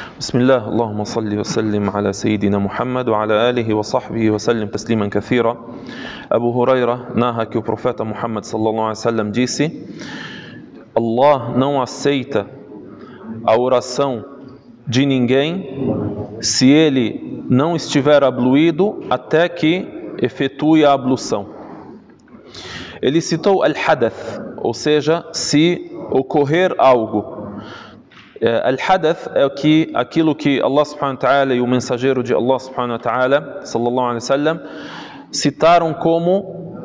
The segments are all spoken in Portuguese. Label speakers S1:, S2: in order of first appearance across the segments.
S1: بسم الله اللهم صل وسلم على سيدنا Muhammad وعلى آله وصحبه وسلم تسليما كثيرا. Abu Huraira narra que o profeta Muhammad sallallahu alaihi wasallam disse: Allah não aceita a oração de ninguém se ele não estiver abluído até que efetue a ablução. Ele citou al-hadath, ou seja, se ocorrer algo. Al-hadath é aquilo que Allah subhanahu wa ta'ala e o mensageiro de Allah subhanahu wa ta'ala sallallahu alaihi wasallam citaram como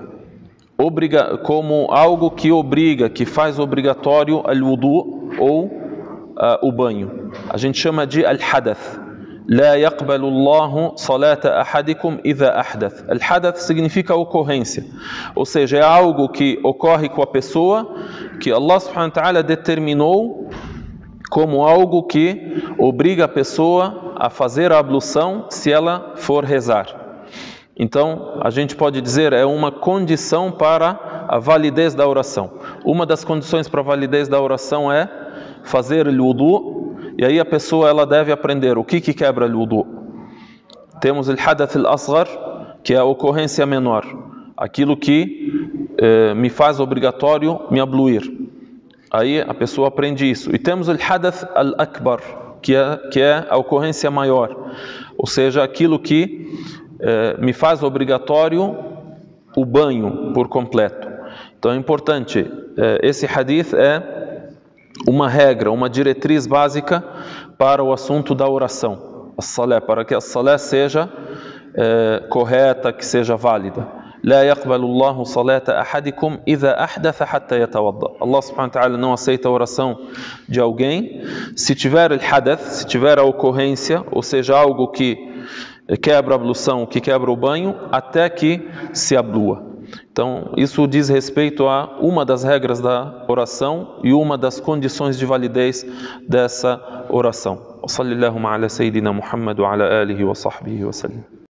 S1: algo que obriga, que faz obrigatório al-wudu ou o banho. A gente chama de al-hadath. La yaqbalu Allahu salata ahadikum idha ahdath. Al-hadath significa ocorrência, ou seja, é algo que ocorre com a pessoa que Allah subhanahu wa ta'ala determinou como algo que obriga a pessoa a fazer a ablução se ela for rezar. Então, a gente pode dizer, é uma condição para a validez da oração. Uma das condições para a validez da oração é fazer o wudu, e aí a pessoa ela deve aprender o que quebra o wudu. Temos o hadath al-asghar, que é a ocorrência menor, aquilo que me faz obrigatório me abluir. Aí a pessoa aprende isso. E temos o hadath al-akbar, que é a ocorrência maior, ou seja, aquilo que me faz obrigatório o banho por completo. Então é importante, esse hadith é uma regra, uma diretriz básica para o assunto da oração, para que a salé seja correta, que seja válida. لا يقبل الله صلاة أحدكم إذا أحدث حتى يتوضأ. Allah subhanahu wa ta'ala não aceita a oração de alguém se tiver o hadath, se tiver a ocorrência, ou seja, algo que quebra a ablução, que quebra o banho, até que se ablua. Então, isso diz respeito a uma das regras da oração e uma das condições de validez dessa oração. Sallallahu ala sayyidina Muhammad wa ala alihi wa sahbihi wa sallam.